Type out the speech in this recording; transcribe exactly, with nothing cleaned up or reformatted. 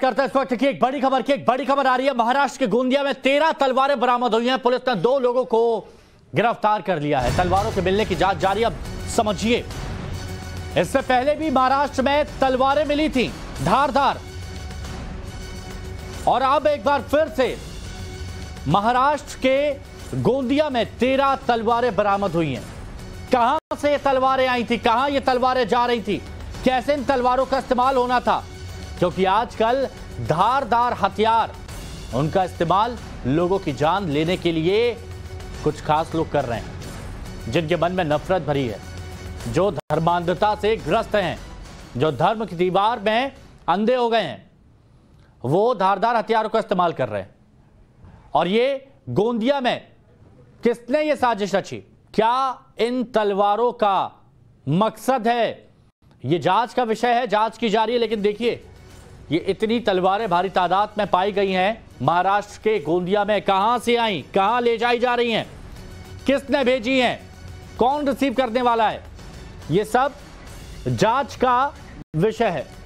करते हैं इस वक्त की एक बड़ी खबर की एक बड़ी खबर आ रही है। महाराष्ट्र के गोंदिया में तेरह तलवारें बरामद हुई हैं। पुलिस ने दो लोगों को गिरफ्तार कर लिया है। तलवारों के मिलने की जांच जारी। अब समझिए, इससे पहले भी महाराष्ट्र में तलवारें मिली थी धारदार, और अब एक बार फिर से महाराष्ट्र के गोंदिया में तेरह तलवारें बरामद हुई हैं। कहां से ये तलवारें आई थी, कहां ये तलवारें जा रही थी, कैसे इन तलवारों का इस्तेमाल होना था, क्योंकि आजकल धारदार हथियार उनका इस्तेमाल लोगों की जान लेने के लिए कुछ खास लोग कर रहे हैं, जिनके मन में नफरत भरी है, जो धर्मांधता से ग्रस्त हैं, जो धर्म की दीवार में अंधे हो गए हैं, वो धारदार हथियारों का इस्तेमाल कर रहे हैं। और ये गोंदिया में किसने ये साजिश रची, क्या इन तलवारों का मकसद है, ये जांच का विषय है, जांच की जा रही है। लेकिन देखिए, ये इतनी तलवारें भारी तादाद में पाई गई हैं महाराष्ट्र के गोंदिया में। कहां से आई, कहां ले जाई जा रही हैं, किसने भेजी हैं, कौन रिसीव करने वाला है, ये सब जांच का विषय है।